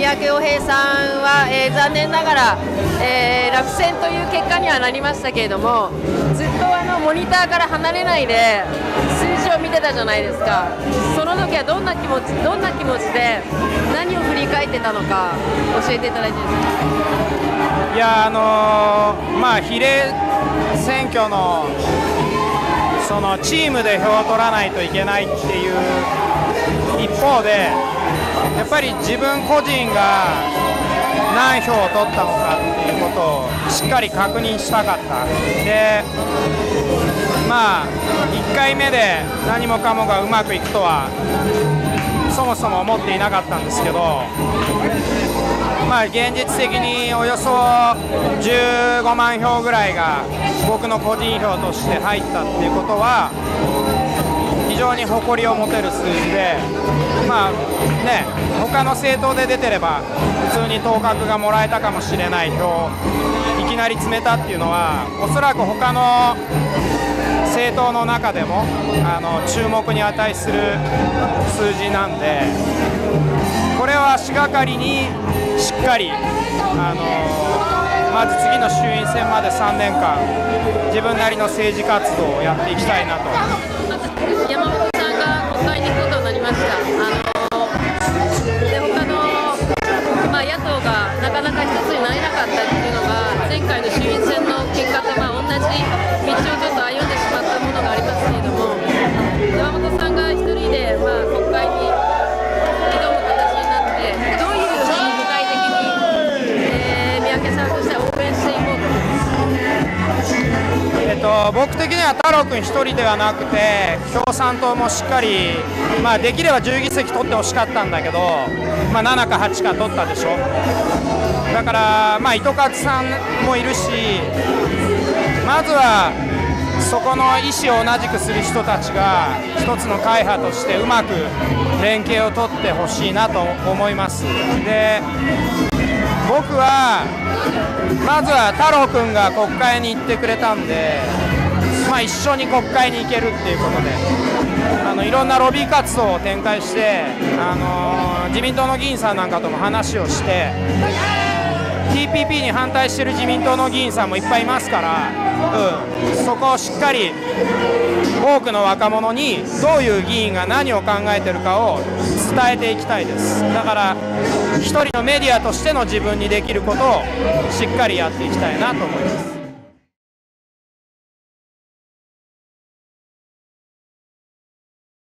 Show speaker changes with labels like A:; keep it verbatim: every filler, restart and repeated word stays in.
A: 三宅洋平さんは、えー、残念ながら、えー、落選という結果にはなりましたけれども、ずっとあのモニターから離れないで数字を見てたじゃないですか。その時はどんな気持ち、どんな気持ちで何を振り返ってたのか教えていただいていいですか。
B: いや、あのー、まあ比例選挙のそのチームで票を取らないといけないっていう一方で、やっぱり自分個人が何票を取ったのかっていうことをしっかり確認したかった。で、まあいっかいめで何もかもがうまくいくとはそもそも思っていなかったんですけど、まあ現実的におよそじゅうごまん票ぐらいが僕の個人票として入ったっていうことは非常に誇りを持てる数字で、まあね、他の政党で出てれば普通に当確がもらえたかもしれない票いきなり詰めたっていうのは、おそらく他の政党の中でもあの注目に値する数字なんで、これは足がかりにしっかり、あのまず次の衆院選までさんねんかん自分なりの政治活動をやっていきたいなと。
A: 山本さんが国会に行くことになりました。あので他の、まあ、野党がなかなか一つになれなかったっていうのが前回の衆院選の結果と、まあ、同じ道をちょっと歩んでしまったものがありますけれども、山本さんが一人で、まあ、国会に挑む形になって、どういうふうに具体的に、えー、三宅さんとしては応援していこうと思いますか。
B: えっと、僕的には太郎君一人ではなくて共産党もしっかり、まあ、できればじゅうぎせき取ってほしかったんだけど、まあ、ななかはちか取ったでしょ。だから、まあ、糸数さんもいるし、まずはそこの意思を同じくする人たちが一つの会派としてうまく連携を取ってほしいなと思います。で、僕はまずは太郎君が国会に行ってくれたんで、まあ、一緒に国会に行けるっていうことで、あのいろんなロビー活動を展開して、あのー、自民党の議員さんなんかとも話をして、ティーピーピー に反対している自民党の議員さんもいっぱいいますから、うん、そこをしっかり多くの若者にどういう議員が何を考えているかを伝えていきたいです。だから一人のメディアとしての自分にできることをしっかりやっていきたいなと思います。